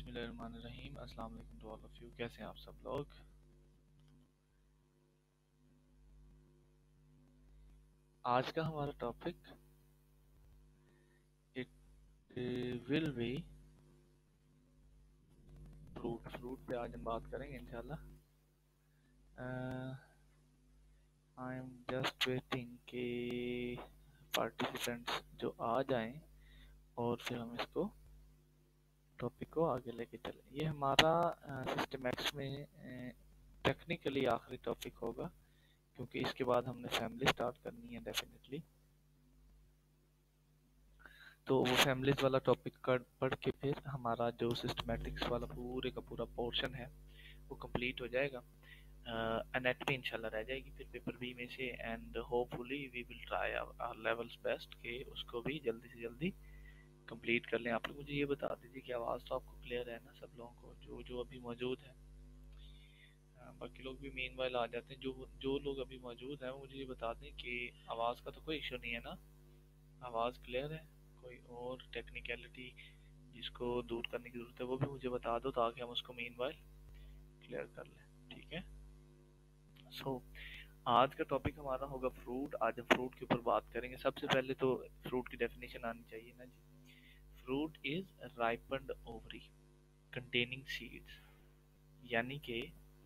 बिस्मिल्लाहिर्रहमानिर्रहीम। अस्सलाम वालेकुम टू ऑल ऑफ यू। कैसे हैं आप सब लोग? आज का हमारा topic it will be fruit पे आज हम बात करेंगे इंशाल्लाह। आई एम जस्ट वेटिंग कि पार्टिसिपेंट्स जो आ जाएं और फिर हम इसको टॉपिक को आगे लेके चलें। ये हमारा सिस्टमैटिक्स में टेक्निकली आखिरी टॉपिक होगा, क्योंकि इसके बाद हमने फैमिली स्टार्ट करनी है डेफिनेटली। तो वो फैमिलीज वाला टॉपिक पढ़ के फिर हमारा जो सिस्टमैटिक्स वाला पूरे का पूरा पोर्शन है वो कंप्लीट हो जाएगा। एनेटमी इंशाल्लाह रह जाएगी फिर पेपर बी में से, and hopefully we will try our levels best के उसको भी जल्दी से जल्दी कंप्लीट कर लें। आप लोग मुझे ये बता दीजिए कि आवाज़ तो आपको क्लियर है ना सब लोगों को, जो जो अभी मौजूद है। बाकी लोग भी मीनवाइल आ जाते हैं। जो जो लोग अभी मौजूद हैं वो मुझे ये बता दें कि आवाज़ का तो कोई इशू नहीं है ना, आवाज़ क्लियर है। कोई और टेक्निकलिटी जिसको दूर करने की ज़रूरत है वो भी मुझे बता दो, ताकि हम उसको मीनवाइल क्लियर कर लें। ठीक है। सो आज का टॉपिक हमारा होगा फ्रूट। आज हम फ्रूट के ऊपर बात करेंगे। सबसे पहले तो फ्रूट की डेफिनेशन आनी चाहिए ना जी। Fruit is ripened ovary containing seeds, यानी कि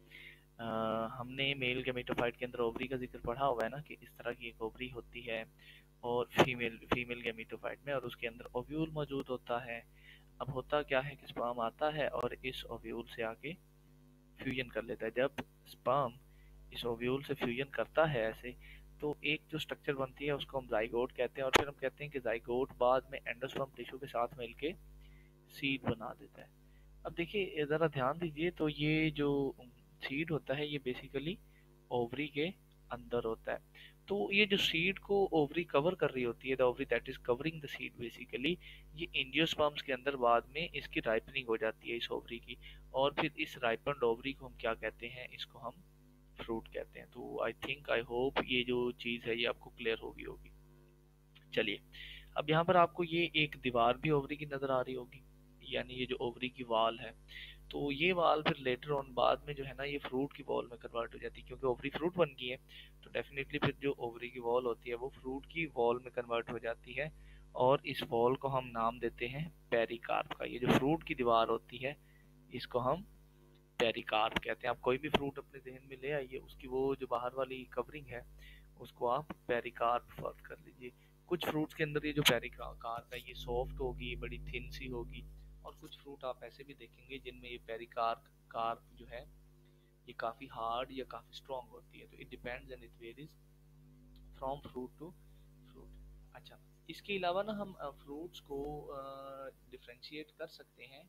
हमने मेल गैमेटोफाइट के अंदर ओवरी का जिक्र पढ़ा हुआ है ना, कि इस तरह की एक ओवरी होती है और फीमेल गैमेटोफाइट में, और उसके अंदर ओव्यूल मौजूद होता है। अब होता क्या है कि स्पर्म आता है और इस ओव्यूल से आके फ्यूजन कर लेता है। जब स्पर्म इस ओव्यूल से फ्यूजन करता है ऐसे, तो एक जो स्ट्रक्चर बनती है उसको हम जाइगोट कहते हैं, और फिर हम कहते हैं कि जाइगोट बाद में एंडोस्पर्म टिश्यू के साथ मिलके सीड बना देता है। अब देखिए ज़रा ध्यान दीजिए, तो ये जो सीड होता है ये बेसिकली ओवरी के अंदर होता है। तो ये जो सीड को ओवरी कवर कर रही होती है, the ovary that is covering the seed basically, ये एंजियोस्पर्म्स के अंदर बाद में इसकी राइपनिंग हो जाती है इस ओवरी की, और फिर इस राइपन्ड ओवरी को हम क्या कहते हैं, इसको हम फ्रूट कहते हैं। तो आई थिंक आई होप ये जो चीज़ है ये आपको क्लियर होगी। चलिए, अब यहाँ पर आपको ये एक दीवार भी ओवरी की नज़र आ रही होगी, यानी ये जो ओवरी की वाल है। तो ये वाल फिर लेटर ऑन बाद में जो है ना ये फ्रूट की वॉल में कन्वर्ट हो जाती है, क्योंकि ओवरी फ्रूट बन गई है। तो डेफिनेटली फिर जो ओवरी की वॉल होती है वो फ्रूट की वॉल में कन्वर्ट हो जाती है, और इस वॉल को हम नाम देते हैं पेरिकार्प का। ये जो फ्रूट की दीवार होती है इसको हम पेरिकार्प कहते हैं। आप कोई भी फ्रूट अपने जहन में ले आइए, उसकी वो जो बाहर वाली कवरिंग है उसको आप पेरिकार्प फर्ज कर लीजिए। कुछ फ्रूट्स के अंदर ये जो पेरिकार्प है ये सॉफ्ट होगी, बड़ी थिन सी होगी, और कुछ फ्रूट आप ऐसे भी देखेंगे जिनमें ये पेरिकार्प कार्प जो है ये काफ़ी हार्ड या काफ़ी स्ट्रॉन्ग होती है। तो it depends and it varies from fruit to fruit. अच्छा, इसके अलावा ना हम फ्रूट्स को डिफ्रेंशिएट कर सकते हैं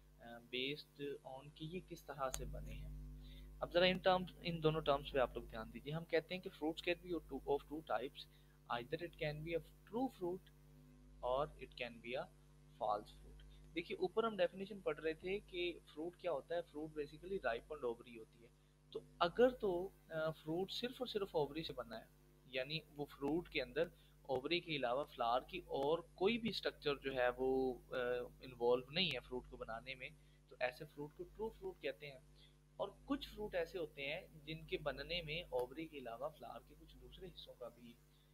बेस्ड ऑन कि ये किस तरह से बने हैं। अब जरा इन दोनों टर्म्स पे आप लोग ध्यान दीजिए। हम कहते हैं कि fruits can be of two types, either it can be a true fruit और it can be a false fruit. देखिए ऊपर हम डेफिनेशन पढ़ रहे थे कि फ्रूट क्या होता है। फ्रूट बेसिकली राइपन्ड ओवरी होती है। तो अगर तो फ्रूट सिर्फ और सिर्फ ओवरी से बना है, यानी वो फ्रूट के अंदर ओवरी के अलावा फ्लावर की और कोई भी स्ट्रक्चर जो है वो इन्वॉल्व नहीं है फ्रूट को बनाने में, तो ऐसे फ्रूट को ट्रू फ्रूट कहते हैं। और कुछ फ्रूट ऐसे होते हैं जिनके बनने में ओवरी के अलावा फ्लावर के कुछ दूसरे हिस्सों का भी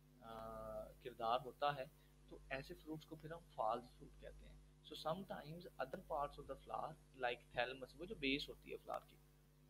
किरदार होता है, तो ऐसे फ्रूट्स को फिर हम फॉल्स फ्रूट कहते हैं। So sometimes other parts of the flower like thalamus, वो जो बेस होती है फ्लावर की,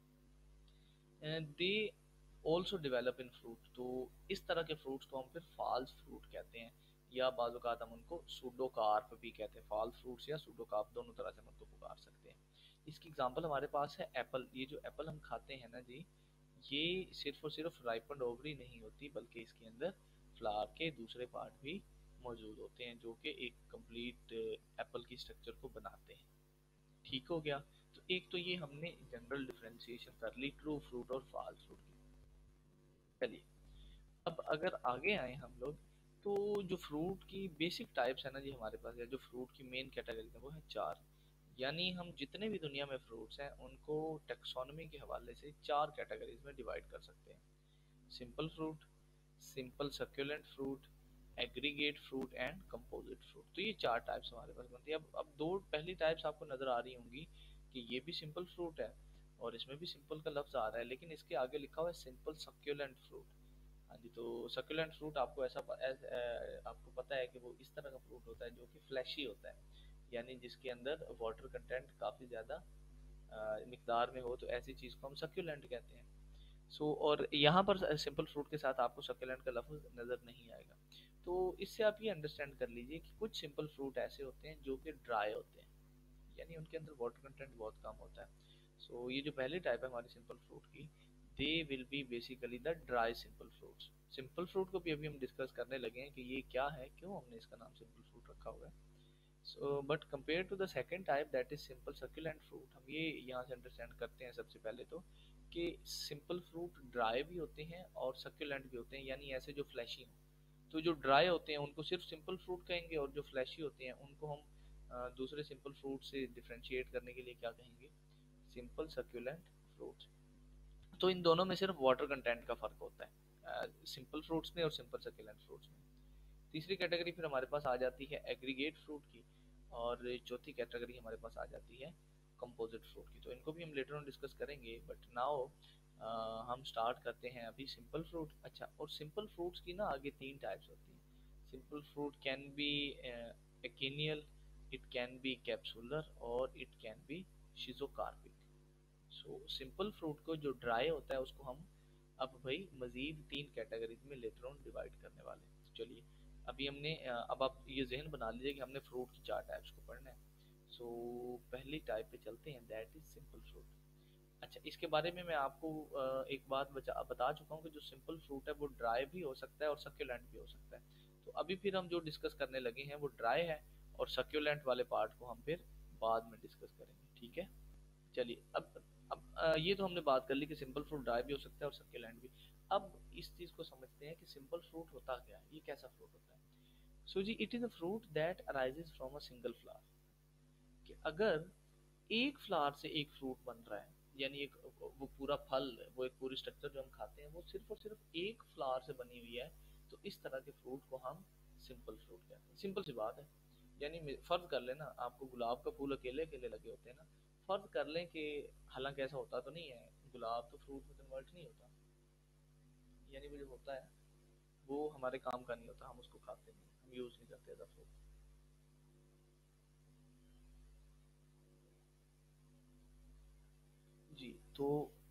they also develop in fruit. तो इस तरह के फ्रूट्स को हम फिर फॉल्स फ्रूट कहते हैं, या बाज़ औक़ात हम उनको सूडोकार्प भी कहते हैं। फॉल्स फ्रूट्स या सूडोकार्प दोनों तरह से हम उनको पुकार सकते हैं। इसकी एग्जांपल हमारे पास है एप्पल। ये जो एप्पल हम खाते हैं ना जी, ये सिर्फ और सिर्फ राइपन्ड ओवरी नहीं होती, बल्कि इसके अंदर फ्लावर के दूसरे पार्ट भी मौजूद होते हैं जो कि एक कंप्लीट एप्पल की स्ट्रक्चर को बनाते हैं। ठीक हो गया। तो एक तो ये हमने जनरल डिफरेंशिएशन कर ली ट्रू फ्रूट और फॉल्स फ्रूट की। चलिए, अब अगर आगे आए हम लोग, तो जो फ्रूट की बेसिक टाइप्स है ना जी हमारे पास, या जो फ्रूट की मेन कैटेगरी है वो है चार। यानी हम जितने भी दुनिया में फ्रूट्स हैं उनको टेक्सोनमी के हवाले से चार कैटेगरीज में डिवाइड कर सकते हैं। Simple fruit, simple succulent fruit, aggregate fruit and composite fruit. तो ये चार टाइप्स हमारे पास बनती है। अब दो पहली टाइप्स आपको नजर आ रही होंगी कि ये भी सिंपल फ्रूट है और इसमें भी सिंपल का लफ्ज आ रहा है, लेकिन इसके आगे लिखा हुआ है सिंपल सक्यूलेंट फ्रूट। हाँ जी, तो सक्यूलेंट फ्रूट आपको आपको पता है कि वो इस तरह का फ्रूट होता है जो कि फ्लैशी होता है, यानी जिसके अंदर वाटर कंटेंट काफ़ी ज़्यादा मिकदार में हो, तो ऐसी चीज़ को हम सक्यूलेंट कहते हैं। और यहाँ पर सिंपल फ्रूट के साथ आपको सक्यूलेंट का लफ्ज नज़र नहीं आएगा। तो इससे आप ये अंडरस्टैंड कर लीजिए कि कुछ सिंपल फ्रूट ऐसे होते हैं जो कि ड्राई होते हैं, यानी उनके अंदर वाटर कंटेंट बहुत कम होता है। ये जो पहली टाइप है हमारी सिंपल फ्रूट की, they will be basically the dry simple fruits. Simple fruit को भी अभी हम डिस्कस करने लगे हैं कि ये क्या है, क्यों हमने इसका नाम सिंपल फ्रूट रखा हुआ है। But compare to the second type that is simple succulent fruit, हम ये यहाँ से अंडरस्टैंड करते हैं सबसे पहले तो कि सिंपल फ्रूट ड्राई भी होते हैं और सक्यूलेंट भी होते हैं, यानी ऐसे जो फ्लैशी हों। तो जो ड्राई होते हैं उनको सिर्फ सिंपल फ्रूट कहेंगे, और जो फ्लैशी होते हैं उनको हम दूसरे सिंपल फ्रूट से डिफ्रेंशिएट करने के लिए क्या कहेंगे, सिंपल सक्यूलेंट फ्रूट्स। तो इन दोनों में सिर्फ वाटर कंटेंट का फर्क होता है, सिंपल फ्रूट्स में और सिंपल सक्यूलेंट फ्रूट्स में। तीसरी कैटेगरी फिर हमारे पास आ जाती है एग्रीगेट फ्रूट की, और चौथी कैटेगरी हमारे पास आ जाती है कंपोजिट फ्रूट की। तो इनको भी हम लेटर ऑन डिस्कस करेंगे, बट नाउ हम स्टार्ट करते हैं अभी सिंपल फ्रूट। अच्छा, और सिंपल फ्रूट्स की ना आगे तीन टाइप्स होती हैं। Simple fruit can be achenial, it can be capsular, और it can be schizocarpic. Simple fruit को जो ड्राई होता है उसको हम अब भाई मजीद तीन कैटेगरीज में लेटर ऑन डिवाइड करने वाले हैं। तो चलिए अभी हमने अब आप ये जहन बना लीजिए कि हमने फ्रूट की चार टाइप्स को पढ़ना है। पहली टाइप पे चलते हैं, दैट इज सिंपल फ्रूट। अच्छा, इसके बारे में मैं आपको एक बात बता चुका हूँ कि जो सिंपल फ्रूट है वो ड्राई भी हो सकता है और सक्यूलेंट भी हो सकता है। तो अभी फिर हम जो डिस्कस करने लगे हैं वो ड्राई है, और सक्यूलेंट वाले पार्ट को हम फिर बाद में डिस्कस करेंगे, ठीक है। चलिए अब ये तो हमने बात कर ली कि सिंपल फ्रूट ड्राई भी हो सकता है और सक्यूलेंट भी। अब इस चीज को समझते हैं कि सिंपल फ्रूट होता क्या है, ये कैसा फ्रूट होता है। जी, it is a fruit that arises from a single flower. कि अगर एक फ्लावर से एक फ्रूट बन रहा है, यानी एक वो पूरा फल, वो एक पूरी स्ट्रक्चर जो हम खाते हैं वो सिर्फ और सिर्फ एक फ्लावर से बनी हुई है, तो इस तरह के फ्रूट को हम सिंपल फ्रूट कहते हैं। सिंपल सी बात है। यानी फर्ज कर लेना आपको गुलाब का फूल अकेले अकेले लगे होते हैं ना, फर्ज कर लें कि, हालांकि ऐसा होता तो नहीं है, गुलाब तो फ्रूट में कन्वर्ट नहीं होता, यानी वो जो होता है वो हमारे काम का नहीं होता, हम उसको खाते नहीं, हम यूज नहीं करते एज अ फ्रूट। जी, तो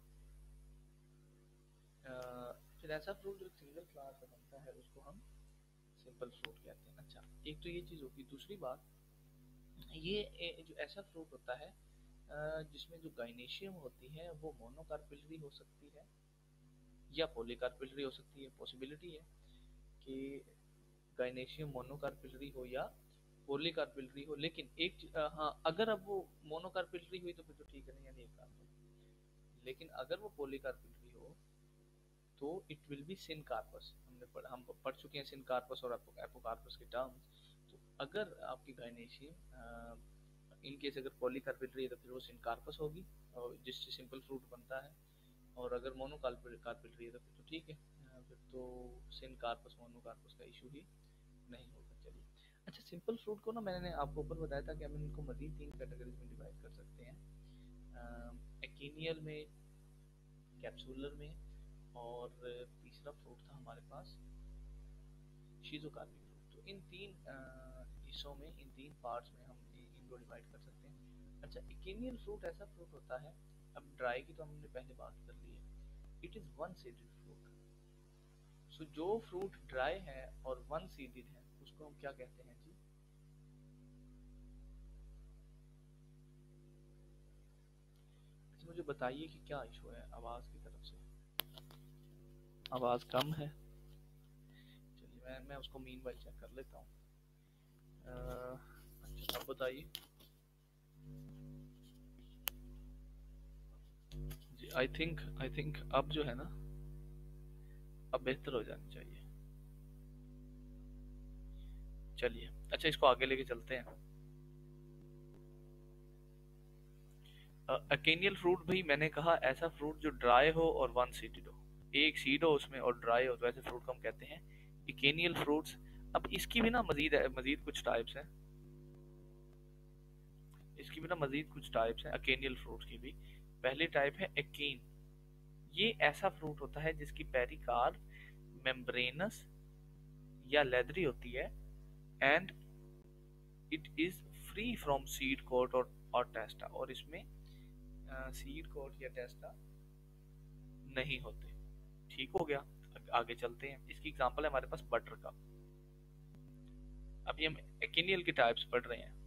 अ, फिर ऐसा फ्रूट जो सिंगल फ्लावर से बनता है उसको हम सिंपल फ्रूट कहते हैं। अच्छा, एक तो ये चीज़ होगी। दूसरी बात, जो ऐसा फ्रूट होता है जिसमें जो गाइनेशियम होती है वो मोनोकार्पिलरी हो सकती है या पॉलीकार्पिलरी हो सकती है। पॉसिबिलिटी है कि गाइनेशियम मोनोकार्पिलरी हो या पॉलीकार्पिलरी हो, लेकिन हाँ, अगर अब वो मोनोकार्पिलरी हुई तो फिर तो ठीक है, नहीं यानी एक काम हो। लेकिन अगर वो पॉलीकार्पिलरी हो तो इट विल बी सिनकार्पस। हम पढ़ चुके हैं सिनकार्पस और एपोकार्पस के टर्म्स। तो अगर आपकी गायनेशियम इन केस अगर पॉलीकार्पिलरी है तो फिर वो सिनकार्पस होगी, और जिससे सिंपल फ्रूट बनता है। और अगर मोनोकार्पिलरी है तो फिर तो ठीक है, फिर तो सिनकार्पस मोनोकार्पस का इशू ही नहीं होगा। चलिए, अच्छा, सिंपल फ्रूट को ना मैंने आपको ऊपर बताया था कि हम इनको मजीद तीन कैटेगरीज में डिवाइड कर सकते हैं, एकिनियल में, कैप्सूलर में, और तीसरा फ्रूट था हमारे पास शीजोकार्पिक फ्रूट। तो इन तीन हिस्सों में, इन तीन पार्ट्स में हम इनको डिवाइड कर सकते हैं। अच्छा, इकेनियल फ्रूट ऐसा फ्रूट होता है, अब ड्राई की तो हमने पहले बात कर ली है, it is one seeded fruit. जो फ्रूट ड्राई है और वन सीडेड है उसको हम क्या कहते हैं जी। अच्छा, मुझे बताइए कि क्या इशू है आवाज की तरफ से, आवाज कम है। चलिए मैं उसको मीन वाइल चेक कर लेता हूँ। अच्छा, अब बताइए जी। आई थिंक अब जो है ना, अब बेहतर हो जानी चाहिए। चलिए, अच्छा, इसको आगे लेके चलते हैं। अकेनियल फ्रूट भाई, मैंने कहा ऐसा फ्रूट जो ड्राई हो और वन सीडेड हो, एक सीड हो उसमें और ड्राई हो, तो ऐसे फ्रूट को हम कहते हैं इकेनियल फ्रूट्स। अब इसकी भी ना मजीद कुछ टाइप्स हैं। इसकी भी ना मजीद कुछ टाइप्स हैं अकेनियल फ्रूट की भी। पहली टाइप है एकीन। ये ऐसा फ्रूट होता है जिसकी पेरिकार्प मेम्ब्रेनस या लेदरी होती है, and it is free from seed coat और टेस्टा, और इसमें सीड कोट या टेस्टा नहीं होते। ठीक हो गया। आगे चलते हैं। इसकी एग्जांपल है हमारे पास बटर का। अभी हम एकिनियल की टाइप्स पढ़ रहे हैं।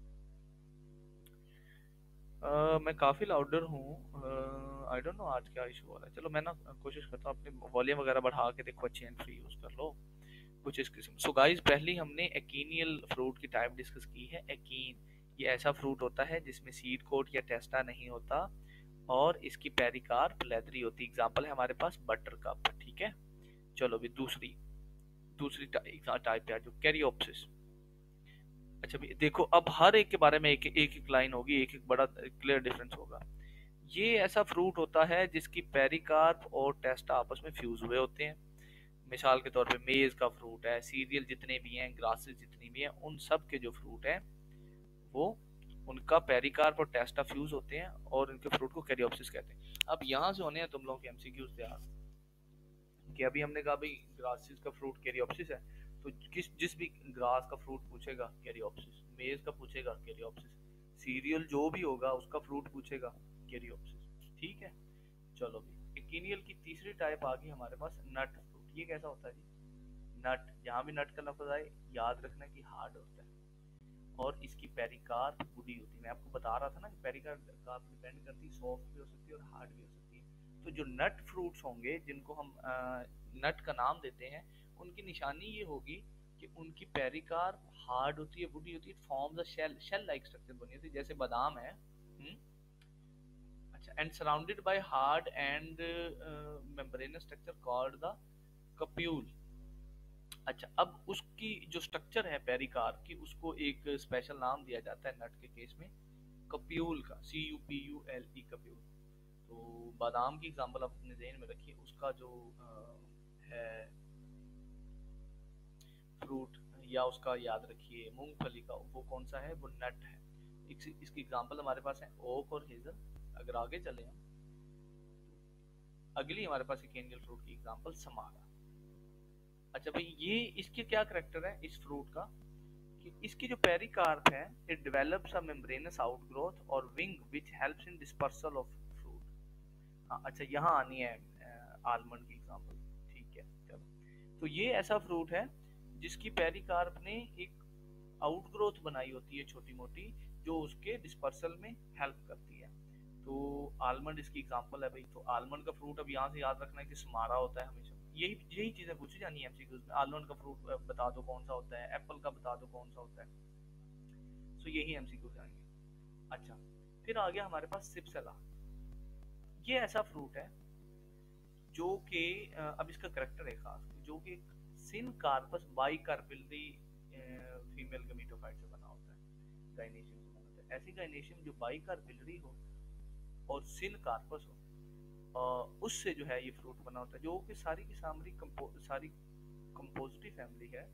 मैं काफी लाउडर हूँ। आई डोंट नो आज क्या इशू हो रहा है। चलो मैं ना कोशिश करता हूँ अपनी वॉल्यूम वगैरह बढ़ा के, देखो अच्छी एंड फ्री यूज कर लो कुछ इस किस्म। सो गाइस, पहली हमने एकीनियल फ्रूट की टाइप डिस्कस की है। एकीन ये ऐसा फ्रूट होता है जिसमें सीड कोट या टेस्टा नहीं होता, और इसकी पेरिकार्प लेदरी होती। एग्जांपल है हमारे पास बटर कप। ठीक है। चलो भी दूसरी दूसरी टाइप है जो कैरियोप्सिस। अच्छा भी देखो, अब हर एक के बारे में एक एक लाइन होगी, एक एक बड़ा क्लियर डिफरेंस होगा। ये ऐसा फ्रूट होता है जिसकी पेरिकार्प और टेस्टा आपस में फ्यूज हुए होते हैं। मिसाल के तौर पे मेज का फ्रूट है, सीरियल जितने भी हैं, ग्रासेस जितनी भी हैं, उन सब के जो फ्रूट हैं वो, उनका पेरिकार्प और टेस्टा फ्यूज होते हैं, और इनके फ्रूट को कैरियोप्सिस कहते हैं। अब यहाँ से होने हैं तुम लोगों के एमसीक्यूज तैयार, कि अभी हमने कहा भाई ग्रासेस का फ्रूट कैरियोप्सिस है, तो जिस भी ग्रास का फ्रूट पूछेगा कैरियोप्सिस, मेज का पूछेगा कैरियोप्सिस, सीरियल जो भी होगा उसका फ्रूट पूछेगा कैरियोप्सिस। ठीक है। चलो भी एकिनियल की तीसरी टाइप आ गई हमारे पास, नट फ्रूट। ये कैसा होता है जी? नट, जहाँ भी नट का लफ्ज आए याद रखना कि हार्ड होता है, और इसकी पेरिकार्प वुडी होती है। मैं आपको बता रहा था ना कि पेरिकार्प डिपेंड करती है, सॉफ्ट भी हो सकती है और हार्ड भी हो सकती है। तो जो नट फ्रूट्स होंगे जिनको हम नट का नाम देते हैं, उनकी निशानी ये होगी कि उनकी पेरिकार्प हार्ड होती है, वुडी होती है, forms a shell, shell like structure बनी होती है, जैसे बादाम है। अच्छा, and surrounded by hard and membranous structure called the cupule. अच्छा, अब उसकी जो स्ट्रक्चर है पेरिकार्प की, उसको एक स्पेशल नाम दिया जाता है नट के केस में, कप्यूल का, CUPULE, कप्यूल। तो बादाम की एग्जांपल आप अपने ज़हन में रखिए, उसका जो है फ्रूट, या उसका याद रखिए मूंगफली का, वो कौन सा है? वो नट है। इसकी एग्जांपल हमारे पास है ओक और हेजल। अगर आगे चले हम, अगली हमारे पास एक एंजल फ्रूट की एग्जांपल समारा। अच्छा भाई, ये इसके क्या करेक्टर है इस फ्रूट का, कि इसकी जो पेरिकार्प है, it develops a membranous outgrowth और wing which helps in dispersal of fruit. हाँ, अच्छा यहाँ आनी है आलमंड की एग्जांपल। ठीक है, चलो। तो ये ऐसा फ्रूट है जिसकी पेरिकार्प ने एक आउटग्रोथ बनाई होती है छोटी मोटी, जो उसके डिस्पर्सल में हेल्प करती है। तो आलमंड इसकी एग्जांपल है भाई। तो आलमंड का फ्रूट अब यहाँ से याद रखना है कि समारा होता है हमेशा। यही यही चीजें पूछी जानी है एमसीक्यूज में। आलमंड का फ्रूट बता दो कौन सा होता है, एप्पल का बता दो कौन सा होता है। सो यही एमसीक्यूज आएंगे। अच्छा, फिर आ गया हमारे पास सिप्सला। ये ऐसा फ्रूट है जो कि अब इसका करेक्टर है खास, जो कि syncarpous bicarpellary female gametophyte से बना होता है, गाइनेशियम से बना होता है। ऐसी गाइनेशियम जो बाई कार्पिलरी हो और सिन कार्पस हो, उससे जो है ये फ्रूट बना होता है, जो कि सारी कंपोजिटिव फैमिली है,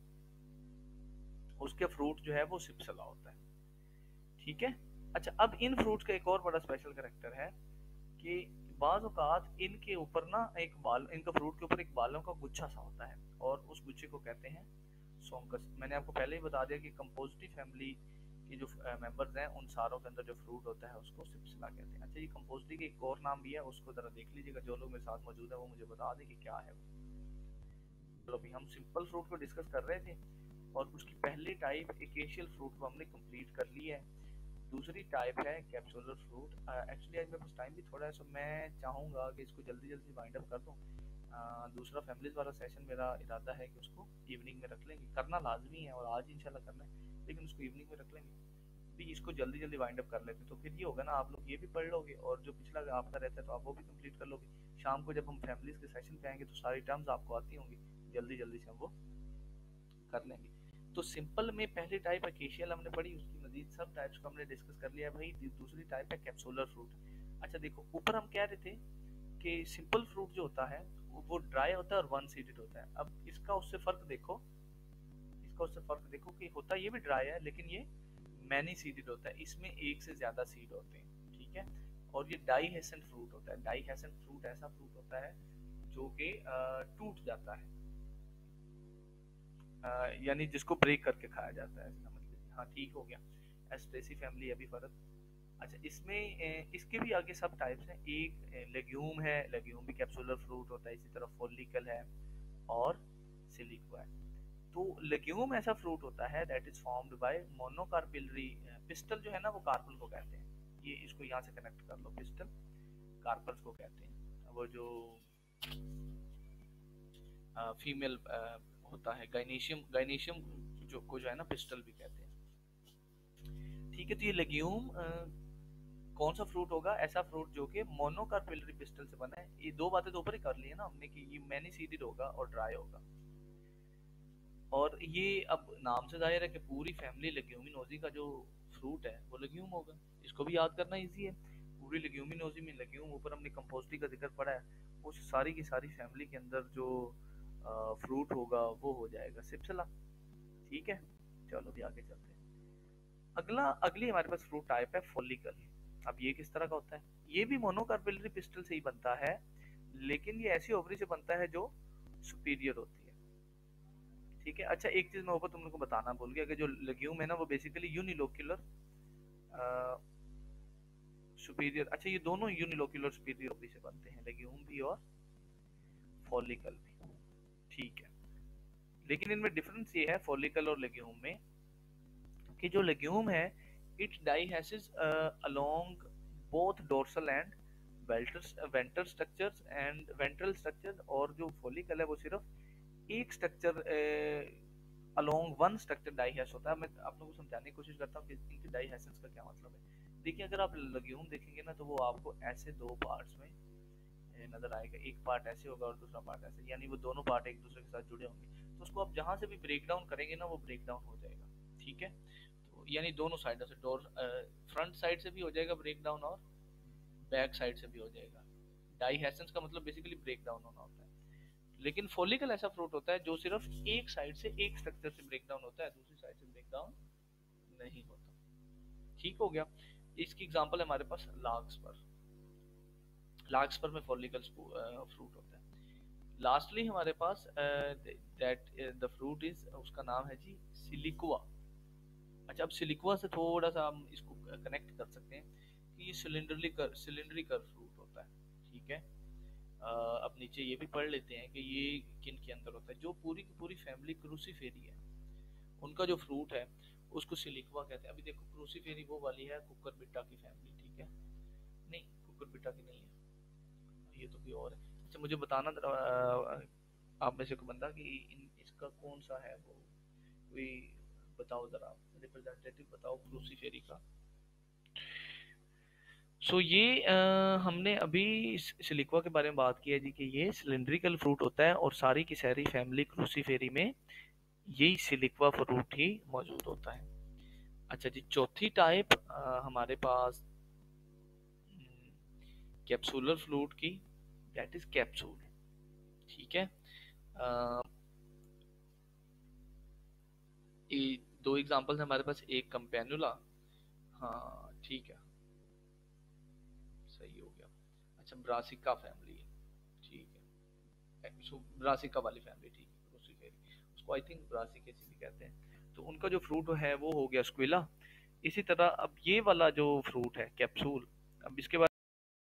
उसके फ्रूट जो है वो सिप्सला होता है। ठीक है। अच्छा, अब इन फ्रूट का एक और बड़ा स्पेशल करेक्टर है कि बाज औकात इनके ऊपर ना एक बाल, इनका फ्रूट के ऊपर एक बालों का गुच्छा सा होता है, और उस गुच्छे को कहते हैं सोंकस। मैंने आपको पहले ही बता दिया कि कंपोजिटिव फैमिली के जो मेंबर्स हैं, उन सारों के अंदर जो फ्रूट होता है उसको सिप्सला कहते हैं। अच्छा, ये कंपोजिटिव के एक और नाम भी है, उसको जरा देख लीजिएगा। जो लोग मेरे साथ मौजूद है वो मुझे बता दें कि क्या है वो। चलो अभी हम सिंपल फ्रूट को डिस्कस कर रहे थे, और उसकी पहली टाइप एकेशियल फ्रूट को हमने कंप्लीट कर ली है। दूसरी टाइप है कैप्सुलर फ्रूट। एक्चुअली आज मेरे पास टाइम भी थोड़ा है, सो मैं चाहूँगा कि इसको जल्दी जल्दी वाइंड अप कर दूँ। दूसरा फैमिलीज वाला सेशन मेरा इरादा है कि उसको इवनिंग में रख लेंगे, करना लाजमी है और आज इंशाल्लाह करना है, लेकिन उसको इवनिंग में रख लेंगे। भी इसको जल्दी जल्दी वाइंड अप कर लेते हैं, तो फिर ये होगा ना, आप लोग ये भी पढ़ लोगे, और जो पिछला आपका रहता है तो आप वो भी कंप्लीट कर लोगे। शाम को जब हम फैमिलीज के सेशन पे आएंगे तो सारी टर्म्स आपको आती होंगी, जल्दी जल्दी से हम वो कर लेंगे। तो सिंपल में पहली टाइप अकेशियल हमने पढ़ी, उसकी मजीद सब टाइप्स को हमने डिस्कस कर लिया भाई। दूसरी टाइप है कैप्सुलर फ्रूट। अच्छा देखो, ऊपर हम कह रहे थे कि सिंपल फ्रूट जो होता है वो ड्राई होता है और वन सीडेड होता है। अब इसका उससे फर्क देखो, का उससे फर्क देखो कि होता ये भी ड्राई है लेकिन ये मैनी सीडेड होता है, इसमें एक से ज्यादा सीड होते हैं, ठीक है। और ये डाइहेसेंट फ्रूट होता है। डाइहेसेंट फ्रूट ऐसा फ्रूट होता है जो कि टूट जाता है, यानी जिसको ब्रेक करके खाया जाता है, समझ लीजिए। हाँ ठीक हो गया। एस्ट्रेसी फैमिली, अभी फर्क। अच्छा, इसमें इसके भी आगे सब टाइप्स हैं। एक लेग्यूम है, लेग्यूम भी कैप्सुलर फ्रूट होता है। इसी तरह फॉलिकल है और सिलिक्वा है। तो लेग्यूम ऐसा फ्रूट होता है that is formed by monocarpellary pistil, जो है ना वो कार्पल को कहते हैं। ये इसको यहाँ से कनेक्ट कर लो, पिस्टल कार्पल्स को कहते हैं। वो जो फीमेल होता है, गाइनीशियम, गाइनीशियम जो है ना पिस्टल भी कहते हैं, ठीक है। तो ये लेग्यूम कौन सा फ्रूट होगा? ऐसा फ्रूट जो कि मोनोकार्पिलरी पिस्टल से बना है। ये दो बातें तो ऊपर ही कर ली है ना हमने कि ये मैनी सीडेड होगा और ड्राई होगा। और ये अब नाम से जाहिर है कि पूरी फैमिली लेग्यूमिनोजी का जो फ्रूट है वो लेग्यूम होगा। इसको भी याद करना इजी है। पूरी लेग्यूमिनोजी में लेग्यूम, ऊपर हमने कंपोस्टी का जिक्र पढ़ा है, उस सारी की सारी फैमिली के अंदर जो फ्रूट होगा वो हो जाएगा सिप्सला, ठीक है। चलो भी आगे चलते हैं। अगली हमारे पास फ्रूट टाइप है फॉलिकल। अब ये किस तरह का होता है? ये भी मोनोकार्पिलरी पिस्टल से ही बनता है, लेकिन ये ऐसी ओवरी से बनता है जो सुपीरियर होती है, ठीक है। अच्छा, एक चीज मैं ऊपर तुम लोग को बताना भूल गया कि जो लेग्यूम है ना वो बेसिकली यूनिलोक्युलर सुपीरियर, अच्छा ये दोनों यूनिलोक्युलर सुपीरियर ओवरी से बनते हैं, लेग्यूम भी और फॉलिकल भी, ठीक है। लेकिन इनमें डिफरेंस ये है फॉलिकल और लेग्यूम में कि जो लेग्यूम है it dehisces along both dorsal and venter structures and ventral structures, और जो फॉलिकल है वो सिर्फ एक structure along one structure dehisce होता है। मैं आप लोगों को समझाने की कोशिश करता हूँ कि इनके डाइहेसेंस का क्या मतलब है। देखिए, अगर आप लेग्यूम देखेंगे ना तो वो आपको ऐसे दो पार्ट्स में नजर आएगा। एक पार्ट ऐसे होगा और दूसरा पार्ट ऐसे, यानी वो दोनों पार्ट एक दूसरे के साथ जुड़े होंगे। तो उसको आप जहां से भी ब्रेक डाउन करेंगे ना वो ब्रेक डाउन हो जाएगा, ठीक है। तो यानी दोनों साइडों से, डोर फ्रंट साइड से भी हो जाएगा ब्रेक डाउन और बैक साइड से भी हो जाएगा। डाइहेसेंस का मतलब बेसिकली ब्रेक डाउन होना होता है। लेकिन फॉलिकल ऐसा फ्रूट होता है जो सिर्फ एक साइड से, एक स्ट्रक्चर से ब्रेक डाउन होता है, दूसरी साइड से ब्रेक डाउन नहीं होता, ठीक हो गया। इसकी एग्जांपल है हमारे पास लार्क्सपर। लार्क्सपर में फॉलिकल फ्रूट होता है। लास्टली हमारे पास दैट द फ्रूट इज, उसका नाम है जी सिलिकुआ। अच्छा, अब सिलिकुआ से थोड़ा सा हम इसको कनेक्ट कर सकते हैं कि ये सिलिंड्रिकल फ्रूट होता है, ठीक है। अब नीचे ये भी पढ़ लेते हैं कि ये किन के अंदर होता है। जो पूरी की पूरी फैमिली क्रूसीफेरी है, उनका जो फ्रूट है उसको सिलिकुआ कहते हैं। अभी देखो, क्रूसीफेरी वो वाली है कुकुरबिटा की फैमिली, ठीक है। नहीं, कुकुरबिटा की नहीं है, ये तो कोई और है। अच्छा, मुझे बताना जरा, आप में से कोई बंदा कि इसका कौन सा है वो, कोई बताओ जरा, रिप्रेजेंटेटिव बताओ क्रूसीफेरी का। ये हमने अभी सिलिक्वा के बारे में बात की है जी कि ये सिलिंड्रिकल फ्रूट होता है और सारी की सारी फैमिली क्रूसीफेरी में यही सिलिक्वा फ्रूट ही मौजूद होता है। अच्छा जी, चौथी टाइप हमारे पास कैप्सूलर फ्रूट की, दैट इज कैप्सूल, ठीक है। अ, ये दो एग्जांपल्स हमारे पास, एक कंपेनुला, हाँ ठीक है, सही हो गया। अच्छा, ब्रासिका फैमिली है, ठीक है। ब्रासिका वाली फैमिली, ठीक है, क्रूसीफेरी, उसको आई थिंक ब्रासिकेसी भी कहते हैं। तो उनका जो फ्रूट है वो हो गया स्क्विला। इसी तरह अब ये वाला जो फ्रूट है कैप्सूल, अब इसके बारे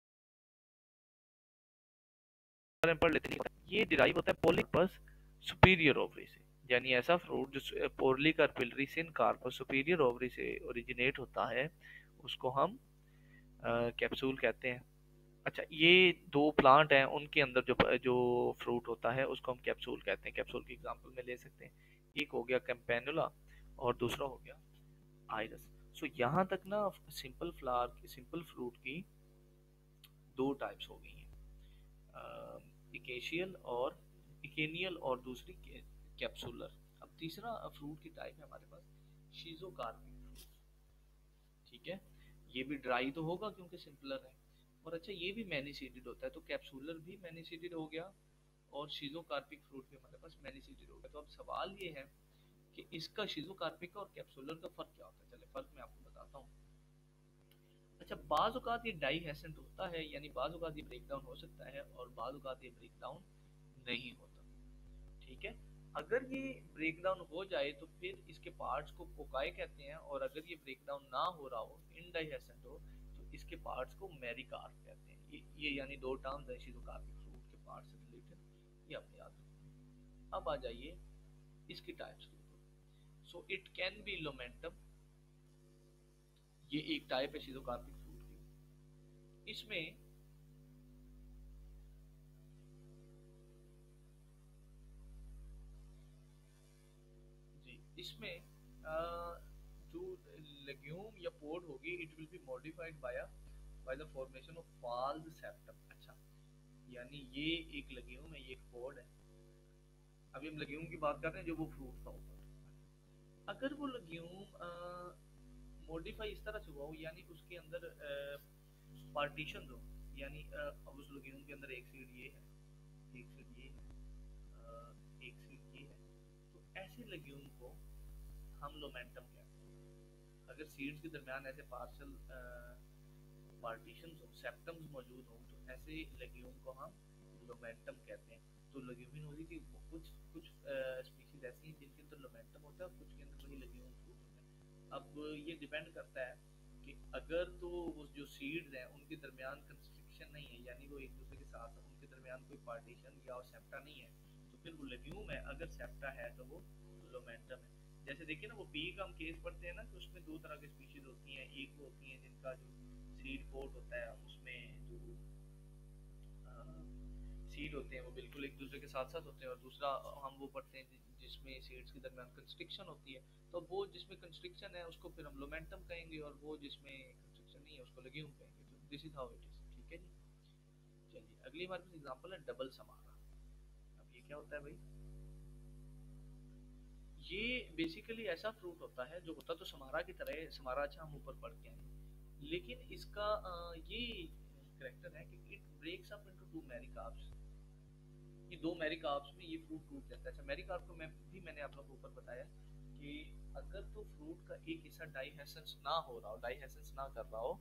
में पढ़ लेते हैं। ये डिराइव होता है पोलिकपस सुपीरियर ओवरी से, यानी ऐसा फ्रूट जो पोर्लिकार्पिलरी कार्पस सुपीरियर ओवरी से ओरिजिनेट होता है उसको हम कैप्सूल कहते हैं। अच्छा, ये दो प्लांट हैं, उनके अंदर जो जो फ्रूट होता है उसको हम कैप्सूल कहते हैं। कैप्सूल की एग्जांपल में ले सकते हैं, एक हो गया कैंपेनुला और दूसरा हो गया आइरस। यहाँ तक ना सिंपल फ्लावर, सिंपल फ्रूट की दो टाइप्स हो गई हैं, इकेशियल और इकेनियल, और दूसरी कैप्सूलर। अब तीसरा फ्रूट की टाइप है हमारे पास शीजोकार्पिक फ्रूट, ठीक है। ये भी ड्राई तो होगा क्योंकि सिंपलर है, और अच्छा ये भी मैनी सीडेड होता है। तो कैप्सूलर भी मैनी सीडेड हो गया और शीजोकार्पिक फ्रूट भी हमारे पास मैनी सीडेड हो गया। तो अब सवाल ये है कि इसका शिजोकार्पिक और कैप्सुलर का फर्क क्या होता है। चले फर्क मैं आपको बताता हूँ। अच्छा, बाज़ औक़ात ये डाइहेसेंट होता है, यानी बाज़ औक़ात ये ब्रेक डाउन हो सकता है और बाज़ औक़ात ये ब्रेक डाउन नहीं होता। ठीक है, अगर ये ब्रेक डाउन हो जाए तो फिर इसके पार्ट्स को कोकाई कहते हैं, और अगर ये ब्रेक डाउन ना हो रहा हो, इनडाइहेसेंट हो, तो इसके पार्ट्स को मेरिकार्प कहते हैं। ये यानी दो टर्म्स है शिज़ोकार्पिक फ्रूट के पार्ट्स से रिलेटेड, ये आपने याद रखना। अब आ जाइए इसकी टाइप्स के ऊपर। So it can be lomentum, ये एक टाइप है शिज़ोकार्पिक फ्रूट की। इसमें जी, इसमें जो लेग्यूम या पोड होगी, it will be modified by the formation of false septum. अच्छा, यानी ये एक लेग्यूम है, ये एक पोड है। अभी हम लेग्यूम की बात कर रहे हैं जो वो फ्रूट था ऊपर। अगर वो लेग्यूम मॉडिफाई इस तरह से हुआ हो, यानी उसके अंदर पार्टीशन हो, यानी अब उस लेग्यूम के अंदर एक सीड ये है, एक सीड ये है, एक सीड ये है, तो ऐसे लेग्यूम को हम लोमेंटम कहते हैं। अगर सीड्स के दरमियान ऐसे पार्शल पार्टीशंस हो, सेप्टम्स मौजूद हो, तो ऐसे लेग्यूम को हम लोमेंटम कहते हैं। तो लेग्यूमिनोसी की कुछ कुछ स्पीशीज ऐसी हैं जिनके अंदर लोमेंटम होता है और कुछ के अंदर वही लेग्यूम फ्रूट होता है। अब ये डिपेंड करता है कि अगर तो वो जो सीड्स हैं उनके दरमियान कंस्ट्रिक्शन नहीं है, यानी वो एक दूसरे के साथ उनके दरमियान कोई पार्टीशन या सेप्टा नहीं है, तो फिर वो लेग्यूम है। अगर सेप्टा है तो वो लोमेंटम है। जैसे देखिए ना, वो पी का हम केस पढ़ते हैं ना, तो उसमें दो तरह की स्पीशीज होती हैं। एक वो होती हैं जिनका जो सीड पोर्ट होता है, उसमें जो सीड होते हैं वो बिल्कुल एक दूसरे के साथ साथ होते हैं, और दूसरा हम वो पढ़ते हैं जिसमें सीड्स के दरमियान कंस्ट्रिक्शन होती है। तो वो जिसमें कंस्ट्रिक्शन है उसको फिर हम लोमेंटम कहेंगे, और वो जिसमें कंस्ट्रिक्शन नहीं है उसको लेग्यूम कहेंगे। तो this is how it is. ठीक है जी। चलिए अगली हमारे पास एग्जांपल है डबल समारा। अब ये क्या होता है भाई? ये बेसिकली ऐसा फ्रूट होता है जो होता तो समारा की तरह है। समारा अच्छा हम ऊपर पढ़ के आए, लेकिन इसका ये करेक्टर है कि it breaks up into two mericarps. ये दो मेरिकार्प्स में ये फ्रूट टूट जाता है। अच्छा, मेरिकार्प को मैंने आप लोगों को ऊपर बताया कि अगर तो फ्रूट का एक हिस्सा डाइहेसेंस ना हो रहा हो, डाइहेसेंस ना कर रहा हो,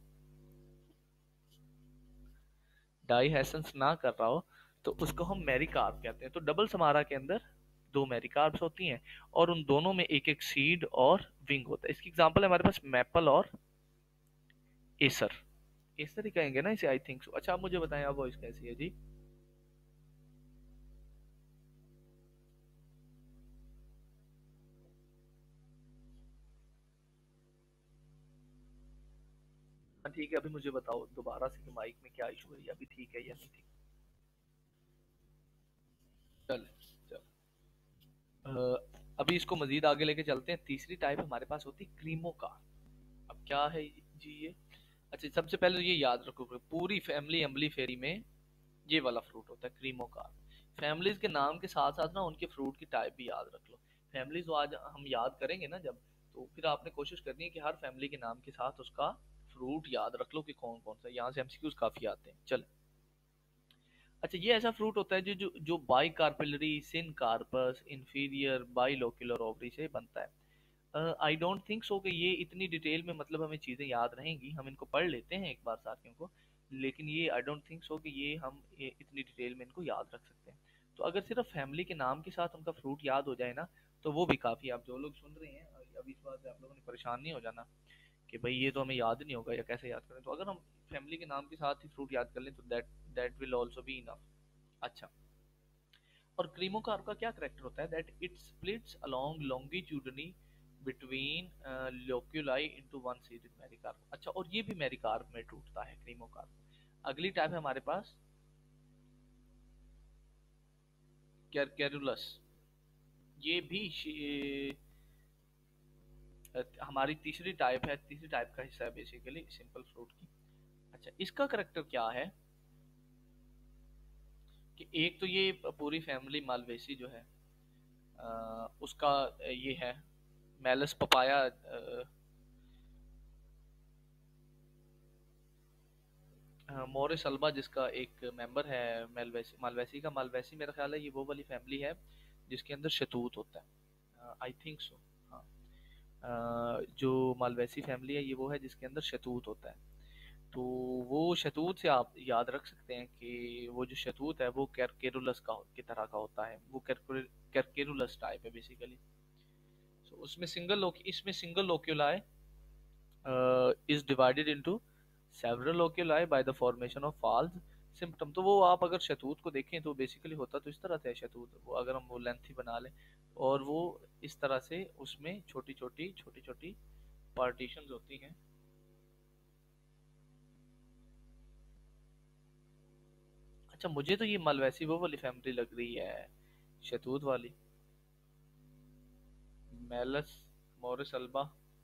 डाइहेसेंस ना कर रहा हो, तो उसको हम मेरिकार्प कहते हैं। तो डबल समारा के अंदर दो मेरिकार्प्स होती हैं, और उन दोनों में एक एक सीड और विंग होता है। इसकी एग्जांपल है हमारे पास मैपल और एसर। एसर ही कहेंगे ना इसे, आई थिंक सो। अच्छा, आप मुझे बताएं अब वॉइस कैसी है जी? हाँ ठीक है, अभी मुझे बताओ दोबारा से कि माइक में क्या इशू है, या अभी ठीक है या नहीं ठीक? चल चल, अभी इसको मजीद आगे लेके चलते हैं। तीसरी टाइप हमारे पास होती है क्रीमो का। अब क्या है जी ये? अच्छा, सबसे पहले तो ये याद रखो कि पूरी फैमिली अम्बली फेरी में ये वाला फ्रूट होता है क्रीमो का। फैमिलीज के नाम के साथ साथ ना उनके फ्रूट की टाइप भी याद रख लो। फैमिलीज तो आज हम याद करेंगे ना जब, तो फिर आपने कोशिश करनी है कि हर फैमिली के नाम के साथ उसका फ्रूट याद रख लो कि कौन कौन सा। यहाँ से एमसीक्यूज काफी आते हैं। चल, अच्छा, ये ऐसा फ्रूट होता है जो जो जो bicarpellary syncarpous inferior bilocular ovary से बनता है। आई डोंट थिंक सो कि ये इतनी डिटेल में मतलब हमें चीज़ें याद रहेंगी। हम इनको पढ़ लेते हैं एक बार साथियों को, लेकिन ये आई डोंट थिंक सो कि ये इतनी डिटेल में इनको याद रख सकते हैं। तो अगर सिर्फ फैमिली के नाम के साथ उनका फ्रूट याद हो जाए ना, तो वो भी काफ़ी। आप जो लोग सुन रहे हैं अब इस बात से आप लोगों ने परेशान नहीं हो जाना कि भाई ये तो हमें याद नहीं होगा या कैसे याद करें। तो अगर हम फैमिली के नाम के साथ ही फ्रूट याद कर लें तो that will also be enough. अच्छा, और क्रीमो कार्प का क्या करेक्टर होता है? That it splits along longitudinally between loculi into one series mericarp. अच्छा, और ये भी मेरिकार्प में टूटता है क्रीमो कार्प। अगली टाइप है हमारे पास कैरुलस। ये भी हमारी तीसरी टाइप है, तीसरी टाइप का हिस्सा है बेसिकली सिंपल फ्रूट की। अच्छा, इसका करेक्टर क्या है कि एक तो ये पूरी फैमिली मालवेसी जो है उसका ये है मेलस पपाया। मोरिस अल्बा जिसका एक मेंबर है मालवेसी। मालवेसी मेरा ख्याल है ये वो वाली फैमिली है जिसके अंदर शतूत होता है। I think so. हाँ। जो मालवेसी फैमिली है ये वो है जिसके अंदर शहतूत होता है। तो वो शहतूत से आप याद रख सकते हैं कि वो जो शहतूत है वो कैरकेरुलस की तरह का होता है। वो कैरकेरुलस टाइप है बेसिकली। So, इसमें single loculi is divided into several loculi by the formation of falls symptom। तो वो आप अगर शहतूत को देखें तो बेसिकली होता तो इस तरह से है शहतूत, वो अगर हम वो लेंथी बना लें और वो इस तरह से उसमें छोटी छोटी पार्टीशंस होती हैं। अच्छा, मुझे तो ये मालवेसी वो वाली फैमिली लग रही है, शहतूत वाली, मेलस मोरिस अल्बा।